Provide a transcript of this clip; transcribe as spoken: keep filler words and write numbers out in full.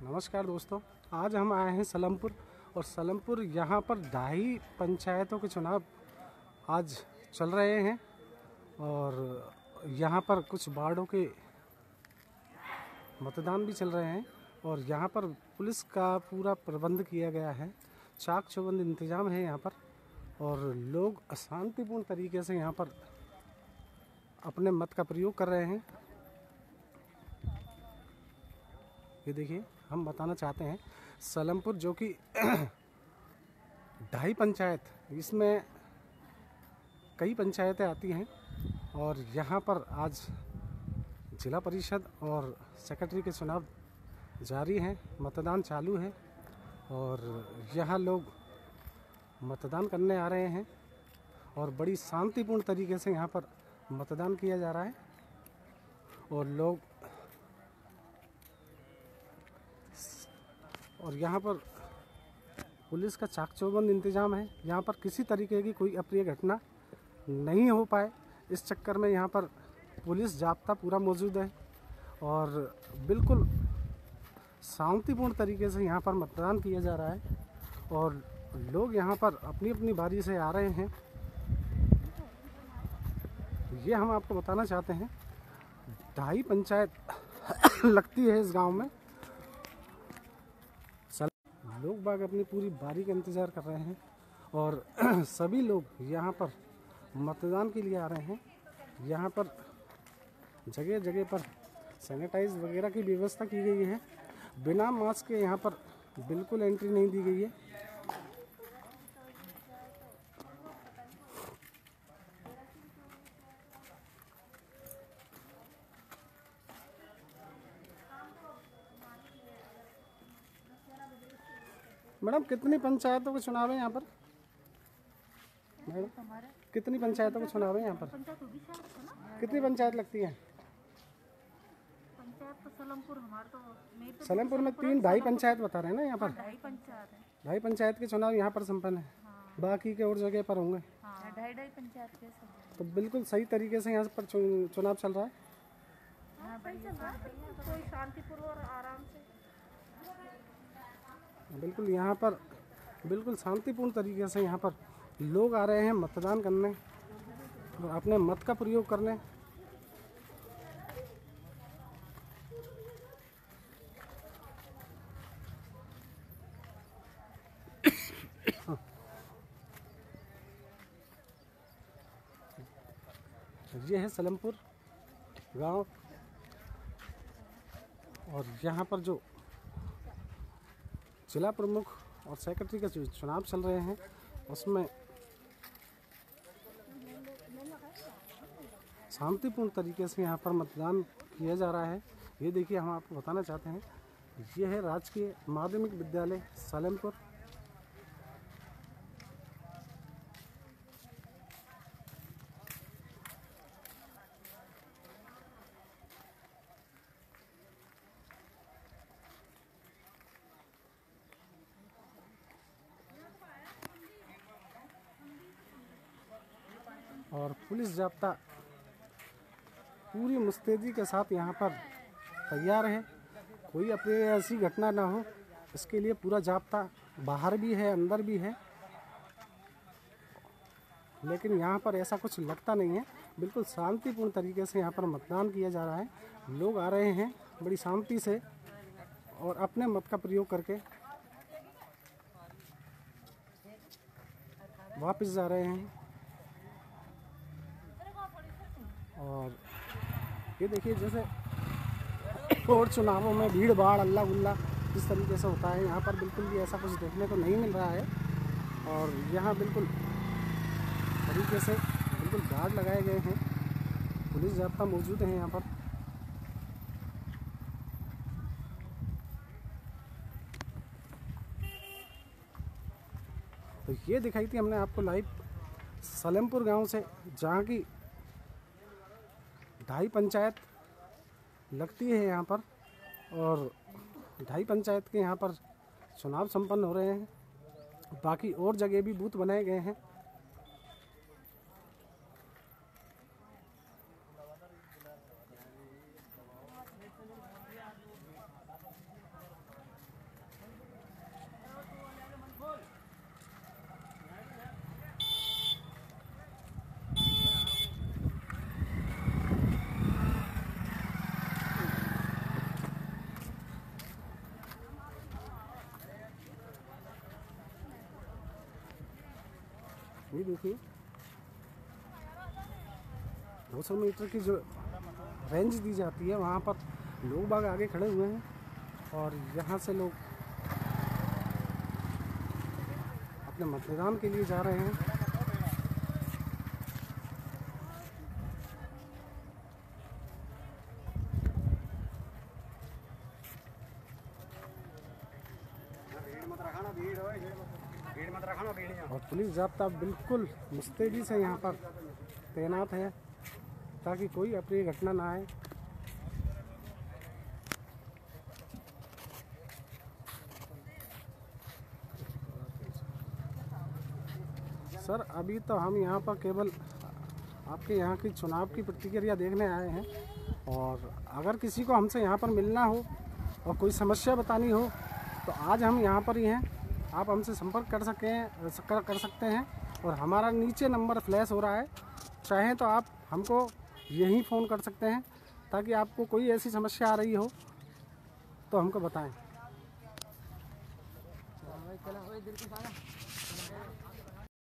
नमस्कार दोस्तों, आज हम आए हैं सलेमपुर और सलेमपुर यहाँ पर ढाई पंचायतों के चुनाव आज चल रहे हैं और यहाँ पर कुछ वार्डों के मतदान भी चल रहे हैं और यहाँ पर पुलिस का पूरा प्रबंध किया गया है। चाक चौबंद इंतजाम है यहाँ पर और लोग शांतिपूर्ण तरीके से यहाँ पर अपने मत का प्रयोग कर रहे हैं। ये देखिए, हम बताना चाहते हैं सलेमपुर जो कि ढाई पंचायत, इसमें कई पंचायतें आती हैं और यहाँ पर आज जिला परिषद और सेक्रेटरी के चुनाव जारी हैं, मतदान चालू है और यहाँ लोग मतदान करने आ रहे हैं और बड़ी शांतिपूर्ण तरीके से यहाँ पर मतदान किया जा रहा है और लोग और यहाँ पर पुलिस का चाक चौबंद इंतजाम है। यहाँ पर किसी तरीके की कोई अप्रिय घटना नहीं हो पाए, इस चक्कर में यहाँ पर पुलिस जाब्ता पूरा मौजूद है और बिल्कुल शांतिपूर्ण तरीके से यहाँ पर मतदान किया जा रहा है और लोग यहाँ पर अपनी अपनी बारी से आ रहे हैं। ये हम आपको बताना चाहते हैं, ढाई पंचायत लगती है इस गांव में। लोग बाग अपनी पूरी बारी का इंतज़ार कर रहे हैं और सभी लोग यहाँ पर मतदान के लिए आ रहे हैं। यहाँ पर जगह जगह पर सैनिटाइज वगैरह की व्यवस्था की गई है। बिना मास्क के यहाँ पर बिल्कुल एंट्री नहीं दी गई है। मैडम, कितनी पंचायतों के चुनाव है यहाँ पर? मैडम, कितनी पंचायतों के चुनाव है यहाँ पर? कितनी पंचायत लगती है? पंचायत तो सलेमपुर हमारे तो सलेमपुर में तीन ढाई पंचायत बता रहे हैं ना यहाँ पर? ढाई पंचायत है। ढाई पंचायत के चुनाव यहाँ पर संपन्न है। हाँ। बाकी के और जगह पर होंगे। हाँ, ढाई ढाई पंचायत के सब। तो बिल्कुल सही तरीके से यहाँ पर चु, चुनाव चल रहा है। हाँ, सही चल रहा है। कोई शांतिपूर्ण और आराम से बिल्कुल यहाँ पर बिल्कुल शांतिपूर्ण तरीके से यहाँ पर लोग आ रहे हैं मतदान करने और अपने मत का प्रयोग करने। ये है सलेमपुर गांव और यहाँ पर जो जिला प्रमुख और सेक्रेटरी के चुनाव चल रहे हैं उसमें शांतिपूर्ण तरीके से यहाँ पर मतदान किया जा रहा है। ये देखिए, हम आपको बताना चाहते हैं, ये है राजकीय माध्यमिक विद्यालय सलेमपुर। और पुलिस जाब्ता पूरी मुस्तैदी के साथ यहाँ पर तैयार है, कोई अप्रिय ऐसी घटना ना हो, इसके लिए पूरा जाब्ता बाहर भी है अंदर भी है। लेकिन यहाँ पर ऐसा कुछ लगता नहीं है, बिल्कुल शांतिपूर्ण तरीके से यहाँ पर मतदान किया जा रहा है। लोग आ रहे हैं बड़ी शांति से और अपने मत का प्रयोग करके वापस जा रहे हैं। और ये देखिए, जैसे और चुनावों में भीड़ भाड़ अल्लाह गुल्ला इस तरीके से होता है, यहाँ पर बिल्कुल भी ऐसा कुछ देखने को नहीं मिल रहा है। और यहाँ बिल्कुल तरीके से बिल्कुल गार्ड लगाए गए हैं, पुलिस जाब्ता मौजूद है यहाँ पर। तो ये दिखाई थी हमने आपको लाइव सलेमपुर गांव से, जहाँ की ढाई पंचायत लगती है यहाँ पर और ढाई पंचायत के यहाँ पर चुनाव संपन्न हो रहे हैं। बाकी और जगह भी बूथ बनाए गए हैं। ये देखिए दो सौ मीटर की जो रेंज दी जाती है वहाँ पर लोग बाग आगे खड़े हुए हैं और यहाँ से लोग अपने मतदान के लिए जा रहे हैं। और पुलिस जाब्ता बिल्कुल मुस्तैदी से यहाँ पर तैनात है ताकि कोई अप्रिय घटना ना आए। सर अभी तो हम यहाँ पर केवल आपके यहाँ की चुनाव की प्रतिक्रिया देखने आए हैं और अगर किसी को हमसे यहाँ पर मिलना हो और कोई समस्या बतानी हो तो आज हम यहाँ पर ही हैं। आप हमसे संपर्क कर सकें कर, कर सकते हैं और हमारा नीचे नंबर फ्लैश हो रहा है, चाहें तो आप हमको यहीं फ़ोन कर सकते हैं ताकि आपको कोई ऐसी समस्या आ रही हो तो हमको बताएं।